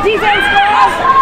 Defense, girls!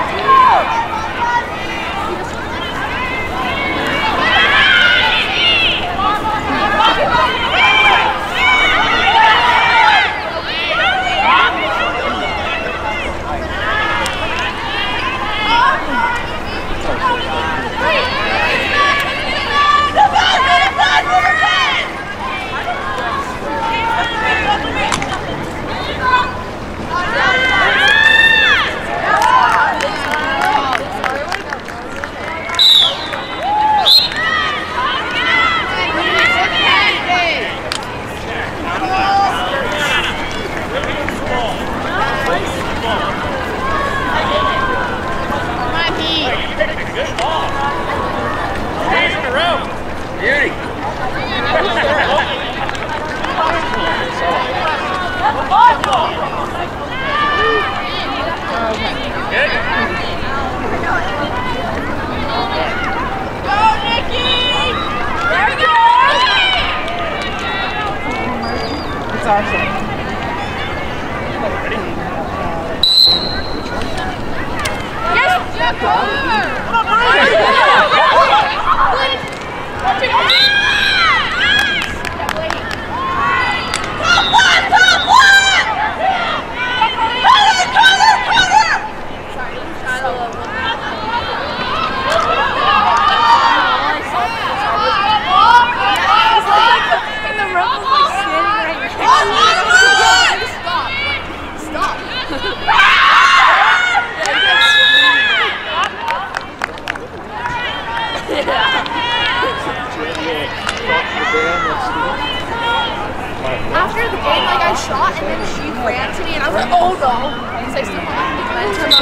After the game, like I shot and then she ran to me and I was like, oh no! Because I still have momentum.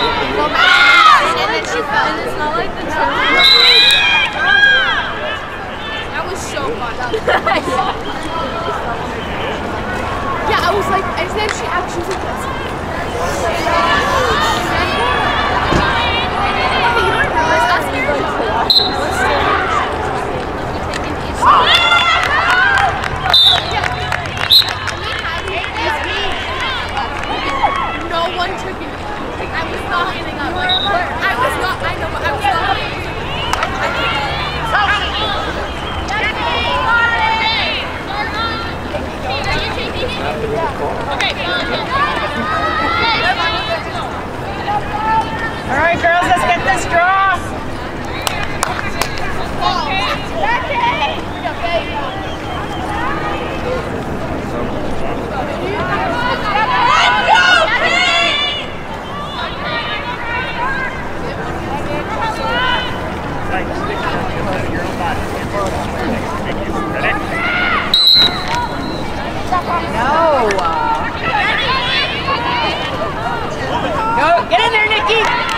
And then she fell. And it's not like the that was so fun. Yeah, I was like, and then she actually was like, you don't realize that's no one took it. I was not getting up. I was not, I know, but I was not. All right, girls, let's get this draw. Go, get in there, Nikki.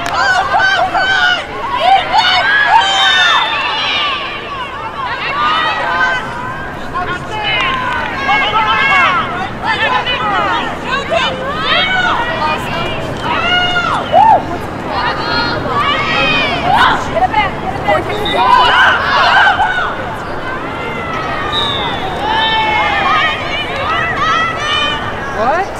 What?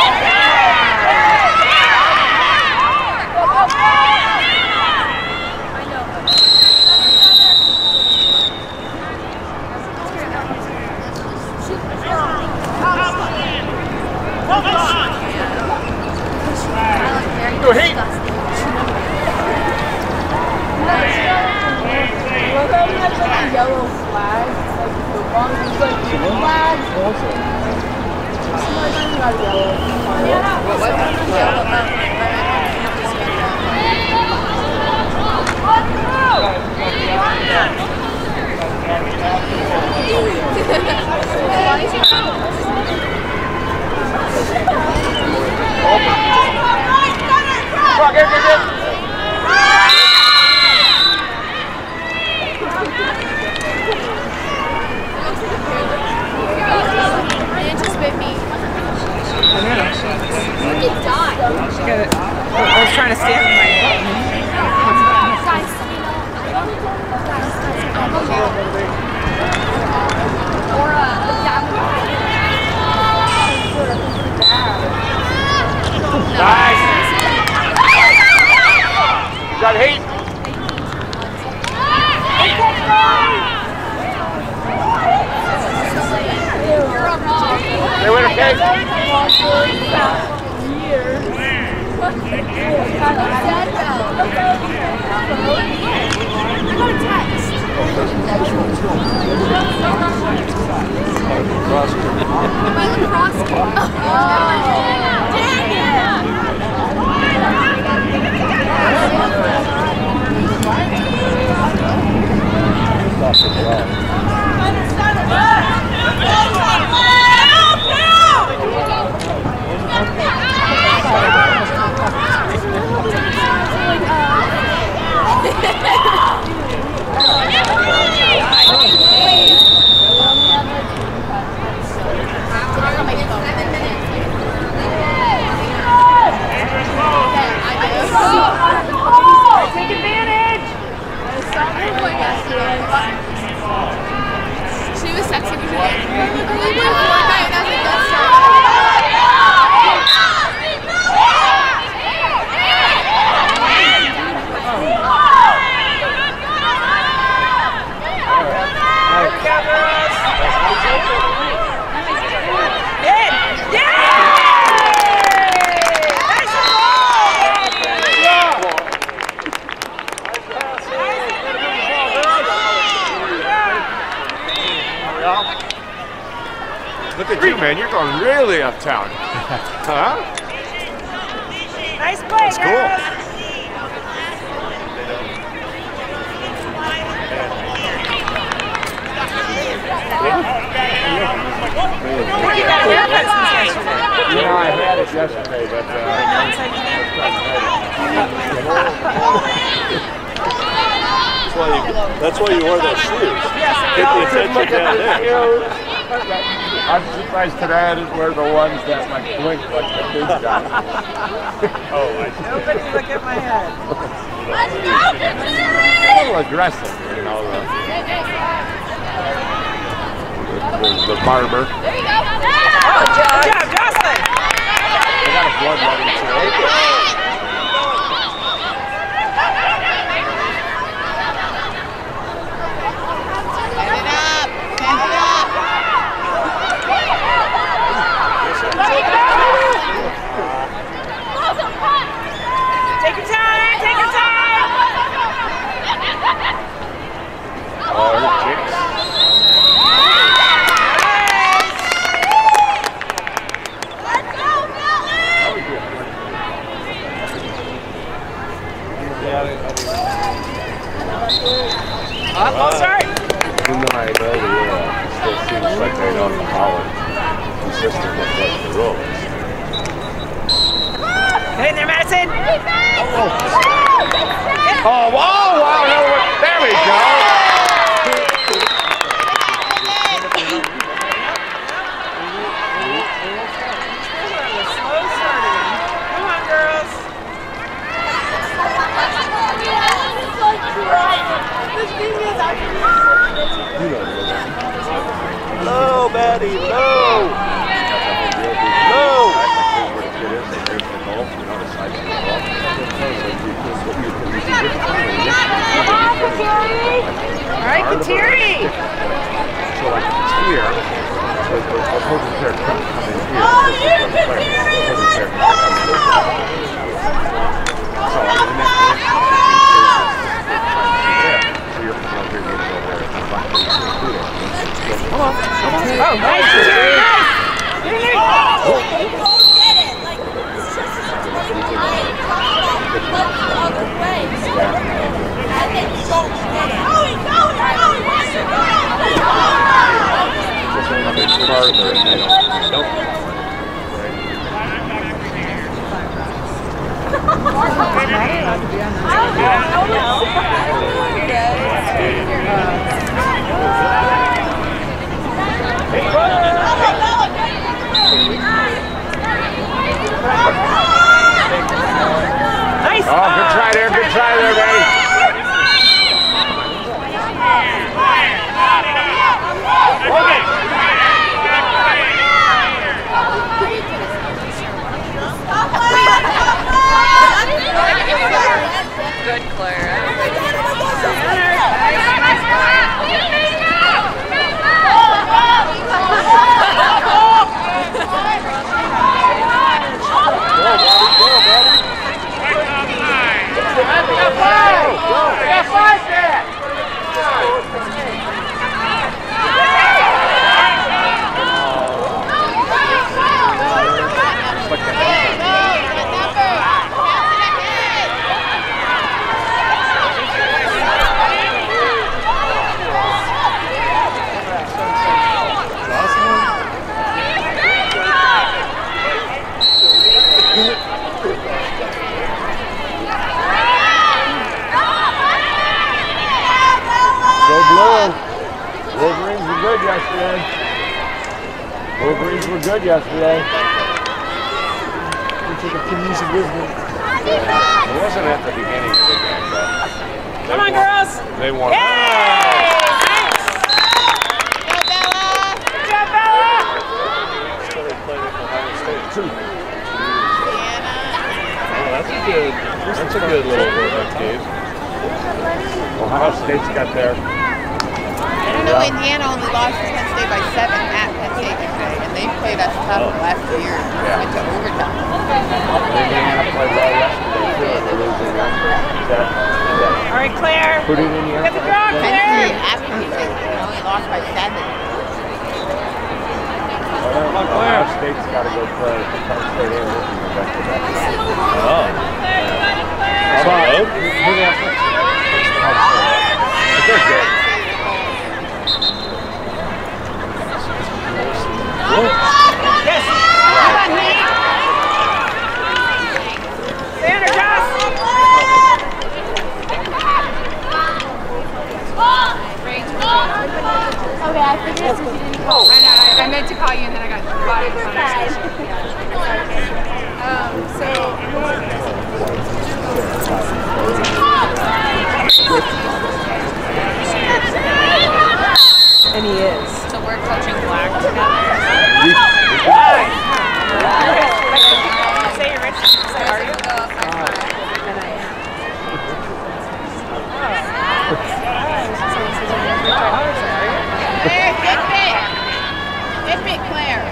Go ahead. Yellow flag, like the long, like two flags. Sometimes got a yellow. I was trying to stand in my Nice. got heat. They win a cake. Take advantage! She was sexy because she was Look at you, man. You're going really uptown. Huh? Nice play, That's cool. You got a haircut since yesterday. Yeah, I had it yesterday, but That's why you wore those shoes. Get the attention down there. I'm surprised today I didn't wear the ones that like blink like the big guy. Oh, I see. Nobody look at my head. A little aggressive, you know. The barber. There you go. Oh, good job, Jocelyn. They got a bloodletting too. Take your time, take your time. Oh, jinx. Let's go, Oh, sorry. Even though I know the world, it still seems like they don't follow consistent with what the rule is. Get in there, Madison. Oh, wow, no, there we go. Slow starting. Come on, girls. Low, Maddie, low. Low. All right, Kateri. So like it's here, the opposing pair come in here. Oh, you Kateri, let's go! So in the next so you're from over here, you're over there. Come on, come on. Oh, nice, Kateri, nice. Get it! Like, it's just the other way. And then you don't get it. Just a bit farther and they don't. Nice. Oh, good try there, baby. Good, Claire. yesterday. Wolverines were good yesterday. We took a team easy with me. It wasn't at the beginning. Come on, girls. They won. Yay! Nice. Go, Bella! Good job, Bella. So they played at Ohio State too. Indiana. Oh, that's a good little warm-up game. Ohio State's got their. I don't know, Indiana only lost to Penn State by 7 at Penn State today, and they played us tough the last 2 years. Went to overtime. Indiana played well yesterday too. They're losing that. All right, Claire. Put it in here. Get the draw, Penn Claire. State absolutely only lost by 7. Ohio State's got to go play Penn State and Michigan back-to-back. Oh. They're good. Yes. Come on, Nate. Stay under, Joss. Okay, I figured since you didn't call. I know, I meant to call you and then I got caught in conversation. And he is. So we're coaching black together. Say you're rich. Say, are you? And I am. Claire, good bit. Good bit, Claire.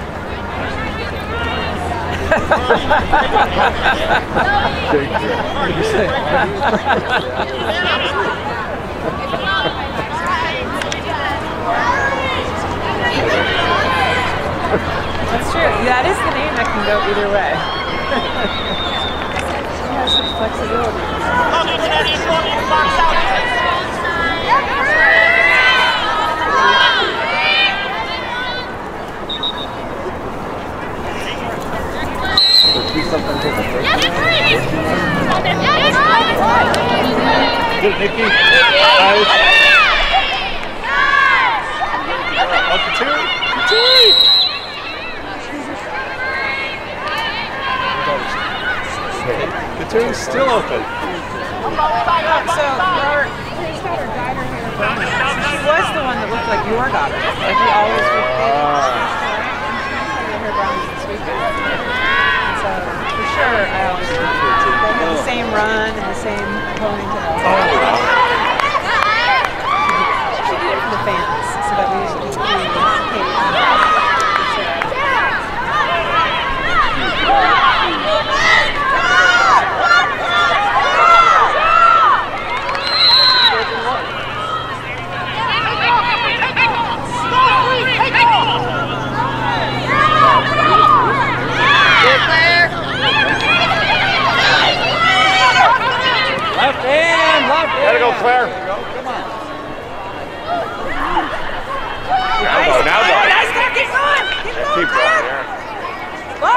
That's true. That is the name that can go either way. She has such flexibility. Let's do something different. Good, Nikki. Nice. Up to 2. The tune's still open. So, she was the one that looked like your daughter. Like you always looked her brown this weekend. So, for sure, I always they have the same run and the same ponytail. She did it for the fans, so that we usually Gotta go, Claire. Now go, now go. Nice, keep going. Keep going, yeah. Oh,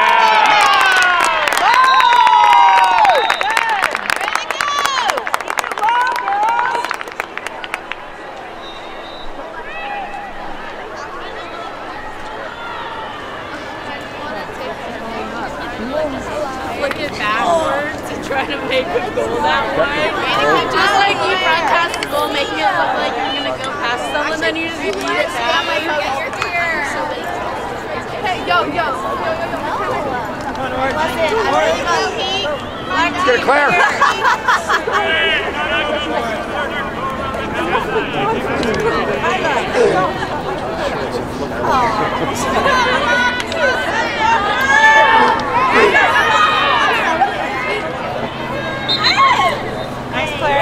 Looking backwards and trying to make a goal that way. Just like you broadcast the goal, making it look like you're going to go past someone, then you just lead it back. Hey, yo. Good, Claire. nice, Claire.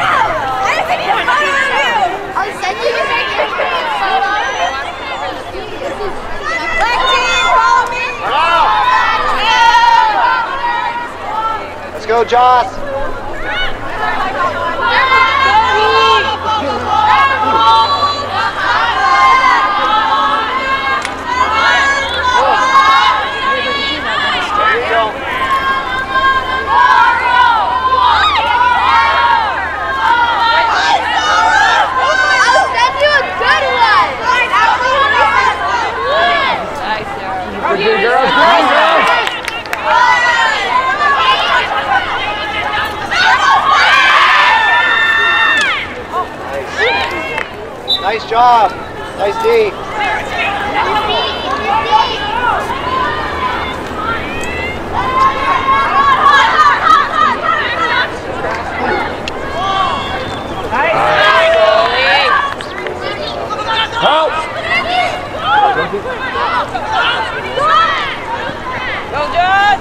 I'll send you the picture. Black team, follow me. Let's go, Joss. I'll send you a good one. job. Nice D. Help! Go, John!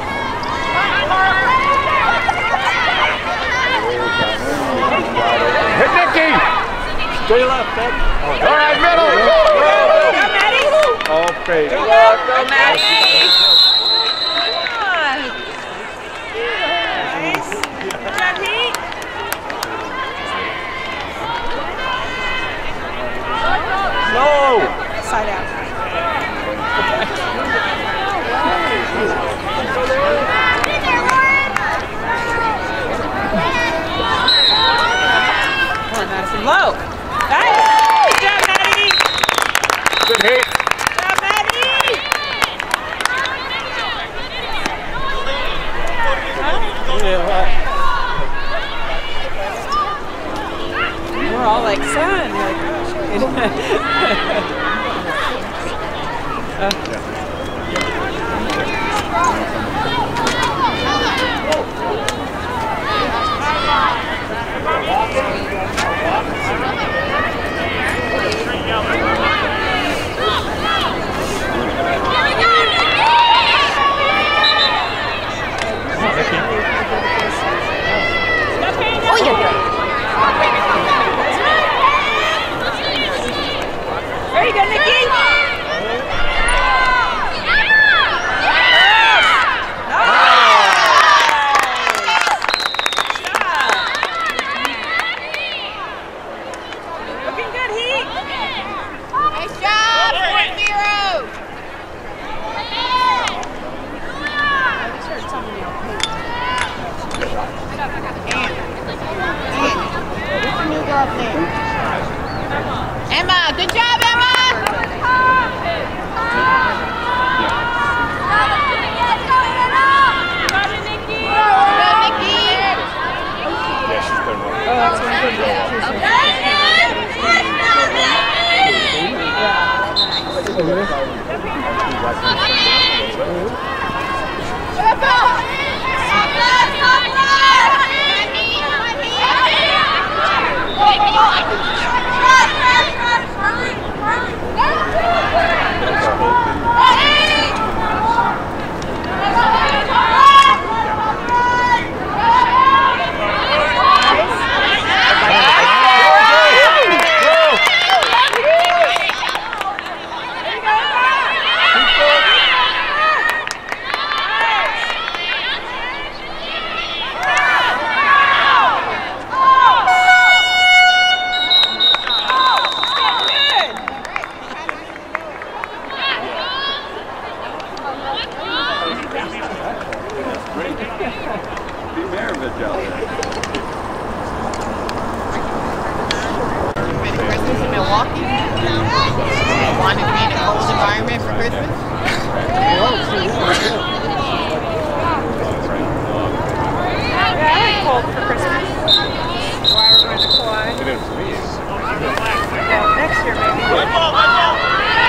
Hit Nicky! Stay left, Ed. All right, middle! Go, Maddie! Okay. Go, Maddie! Come on! Nice. Good job, Pete. No! Side out. Come on, Madison. Low. Nice. Good job, Maddie. Good hit. Good job, Maddie. We're all like, son. You're like, There you go, Nikki. Looking good, Heat. Nice job, 4-0. I just heard somebody else. Emma, good job, Emma. Yeah, she's been one. Oh, that's Christmas in Milwaukee. Wanted to be in a cold environment for Christmas. Yeah, I like cold for Christmas. Why we're going to Kauai. It is me. Yeah, next year maybe.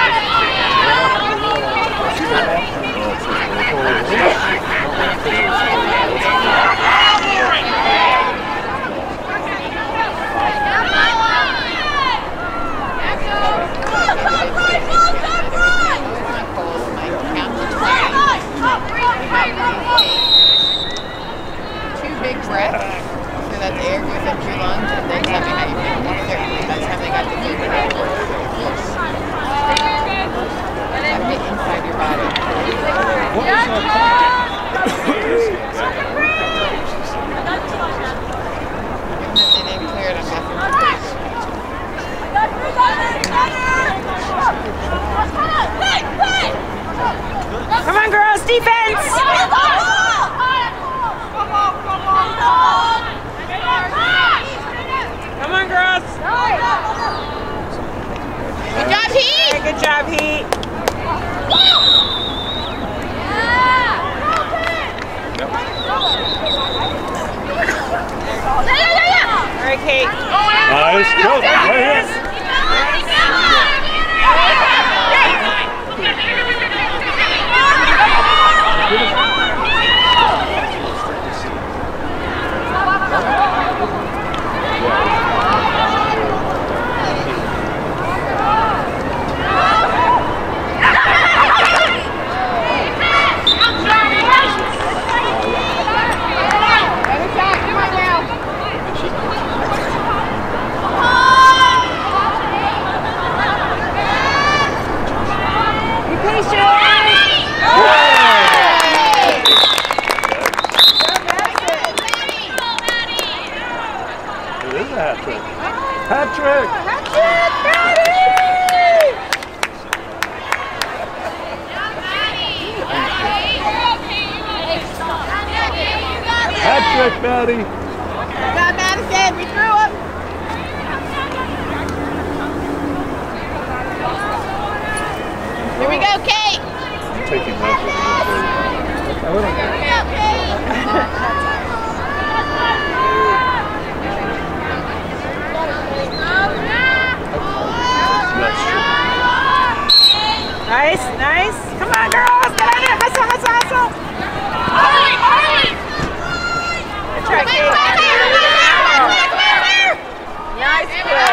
Two big breaths so that the air goes up your lungs and then tell me how you feel. That's how they got the good breath. Have it inside your body. Even if they didn't clear it, I'm guessing it's Come on, girls, defense! Come on, girls! Good job, Heat. Hey, good job, Heat. All right, Kate. Nice. Go. Right here. trick. Hat trick! Hat trick, Maddie! Hat trick, Maddie! We got Madison. We threw him. Here we go, Kate. I'm taking that with Here we go, Kate. Nice, nice. Come on, girls. Get on it. Hustle, hustle, hustle. Good try, Kate. Nice play.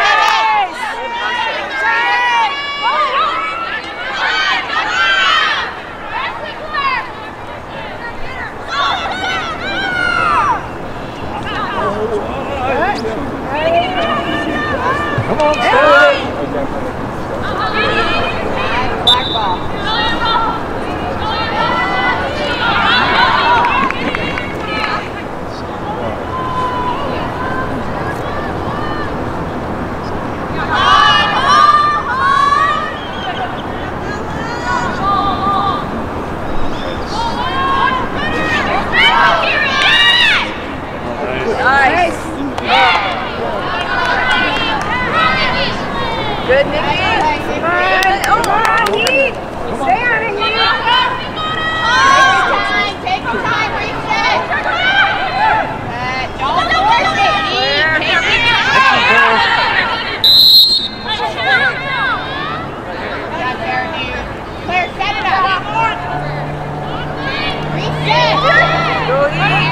Come on, stay. Black ball. Nice. Good, Nikki. Come on. Come on, Heat. Stay on it, Heat. Take your time, reset. Don't force it, Heat. Take your time. Claire, set it up. Reset. Go, Heat.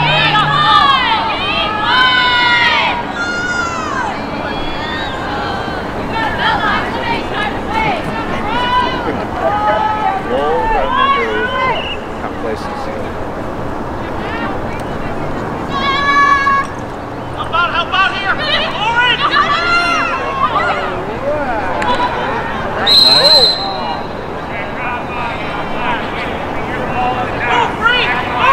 Roll right into complacency. How about here? Orange! Move, free!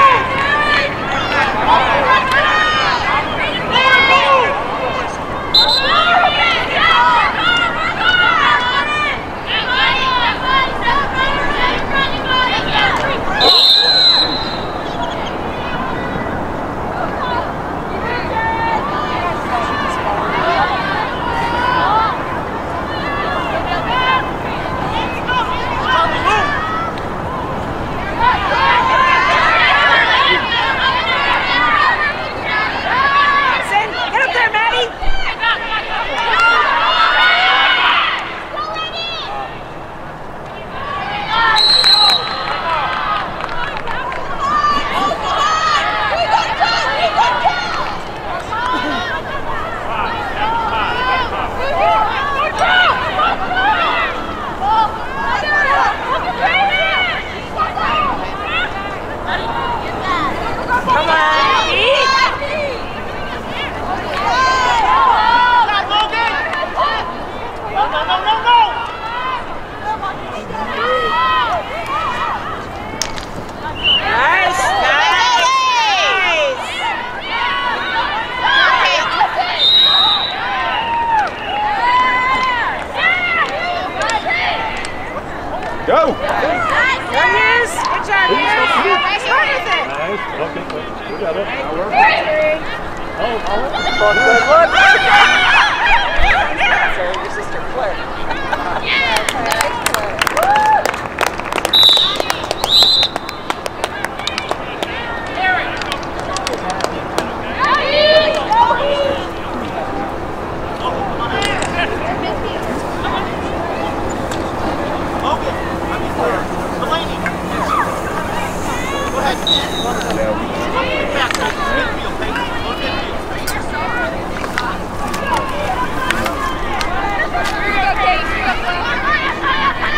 Go! Go, Hughes. Good job, Hughes. Start with it. Nice. Okay, we got it. Now we're Sorry, your sister Claire. Okay,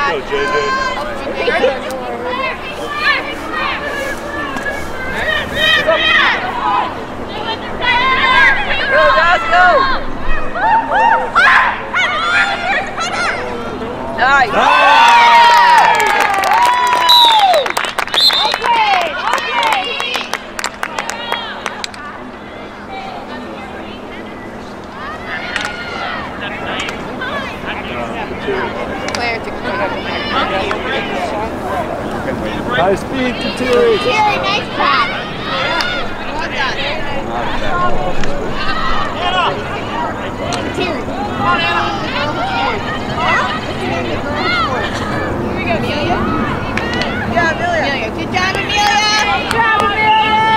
go, JJ. Go, guys, go! Nice! Claire took Nice feed to Terry. nice pass. Terry, come on out. Here we go, Amelia. Yeah, Amelia. Amelia, good job, Amelia. Good job, Amelia.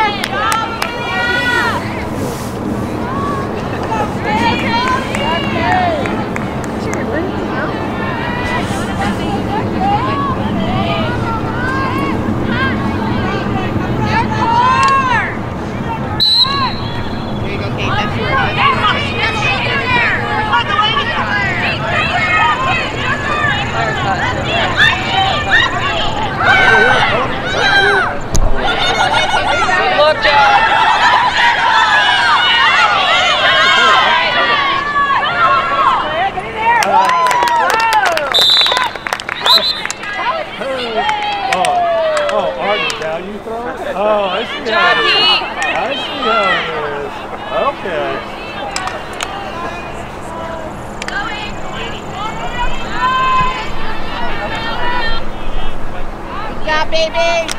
Look, John. Oh, Arden, now you throw it? Oh, I see how it is. I see how it is. Okay. Good job, baby.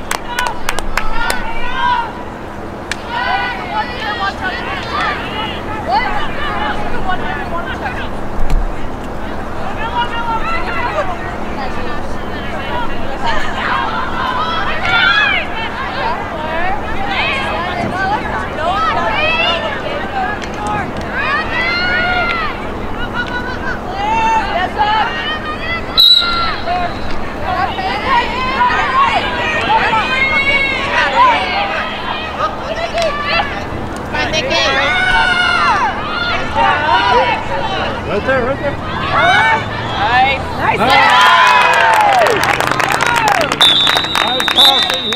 Right there, right there. Nice. Nice. Nice passing.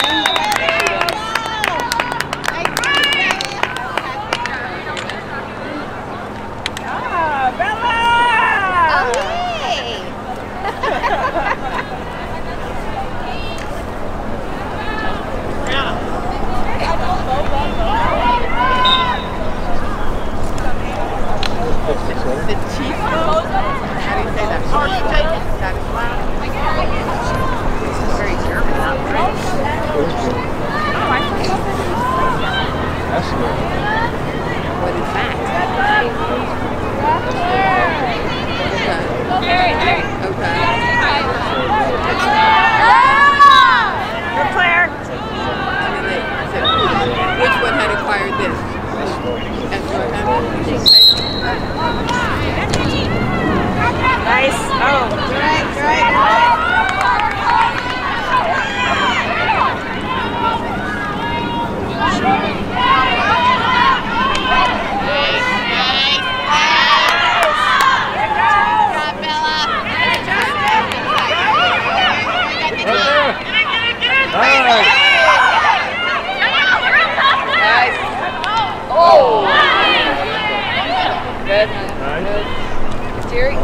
The chief how do you say that? That is loud. This is very German, not French. That's good. What is that? Okay. Good player. Which one had acquired this? That's what happened. Nice. Oh. Right. Nice. Oh. Good. Nice. Terry.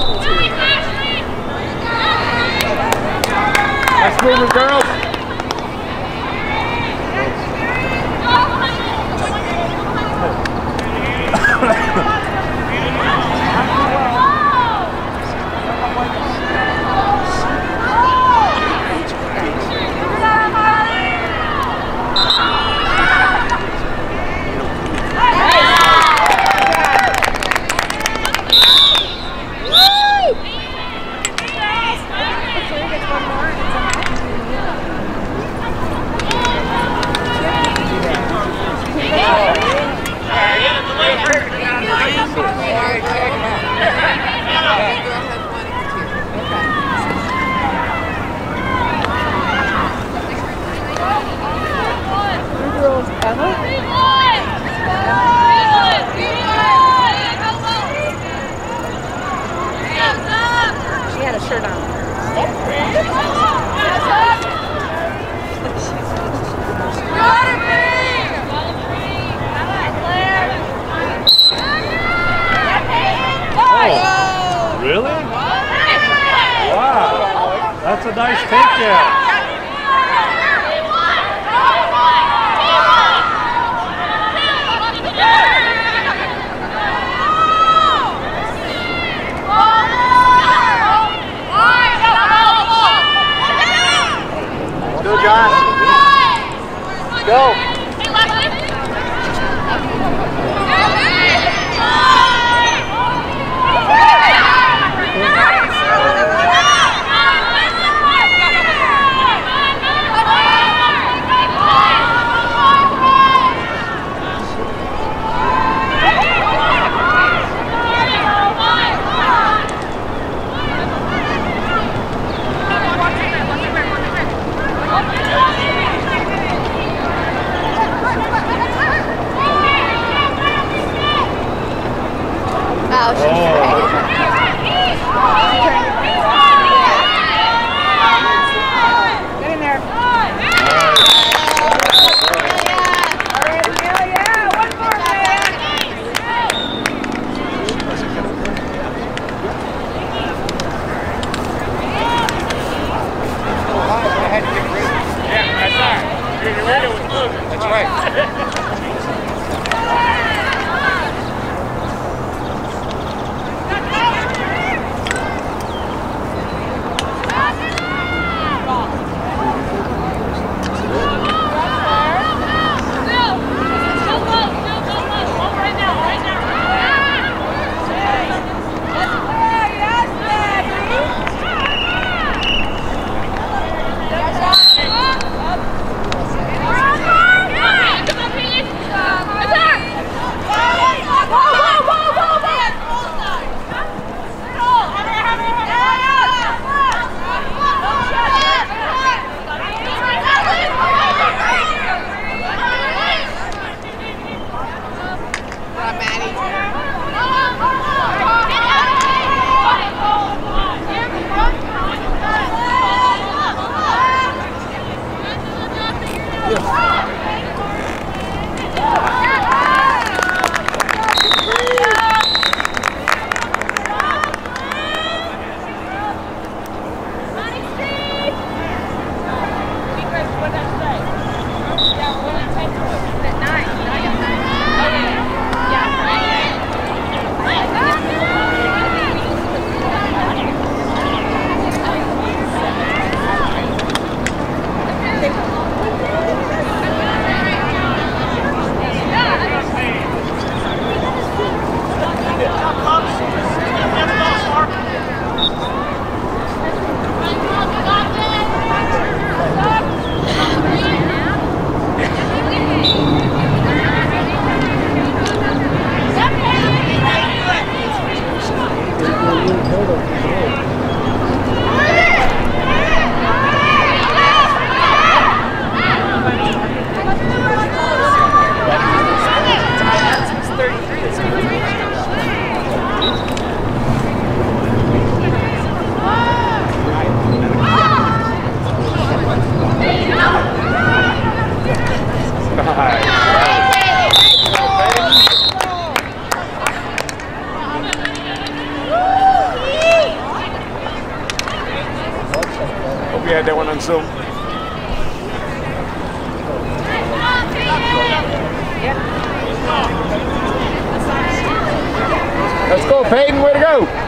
Nice movement, girls. She had a shirt on. a nice takedown. Go, Josh. Go. Get in there. That's right. Hope you had that one on Zoom. Let's go, Peyton. Way to go.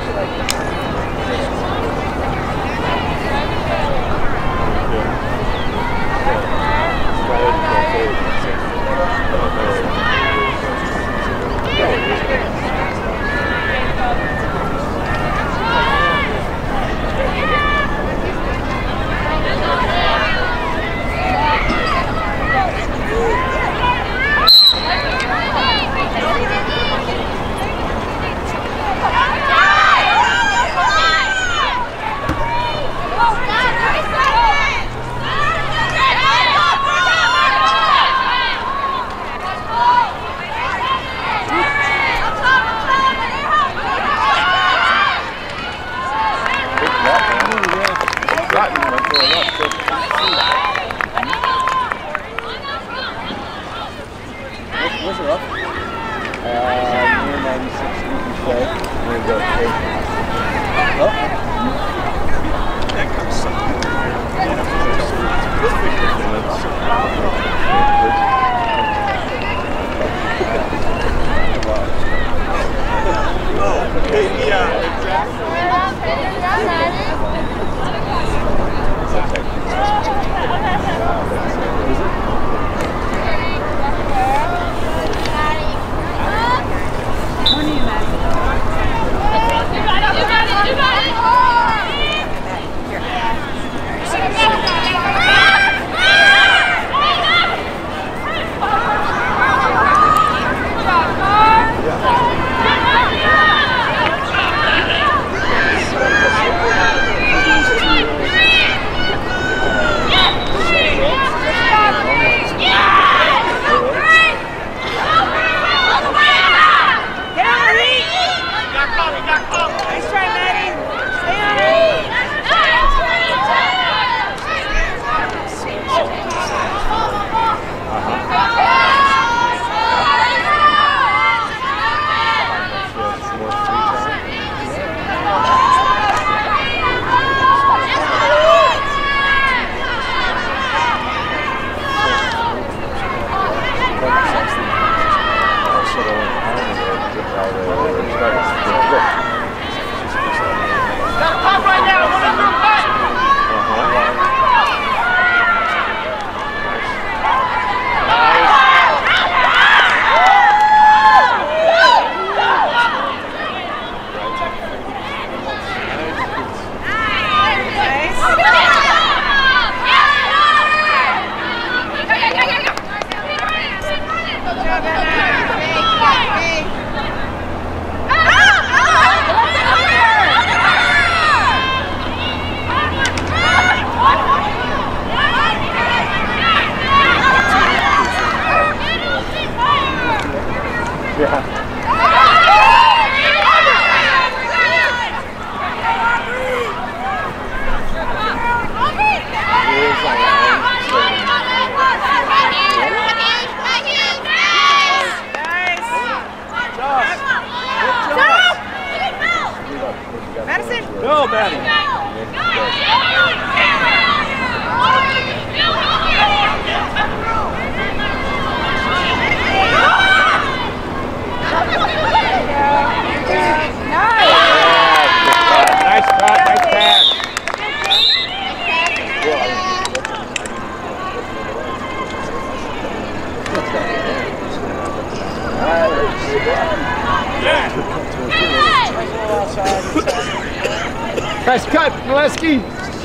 Nice cut, Molesky.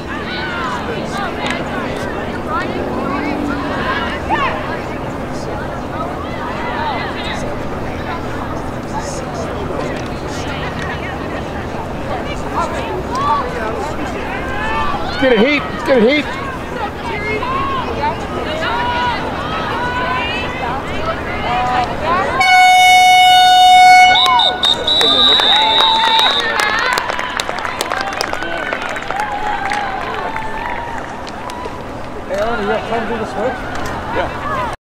Let's get a heat. Let's get a heat. Aaron, you have time to do the switch? Yeah.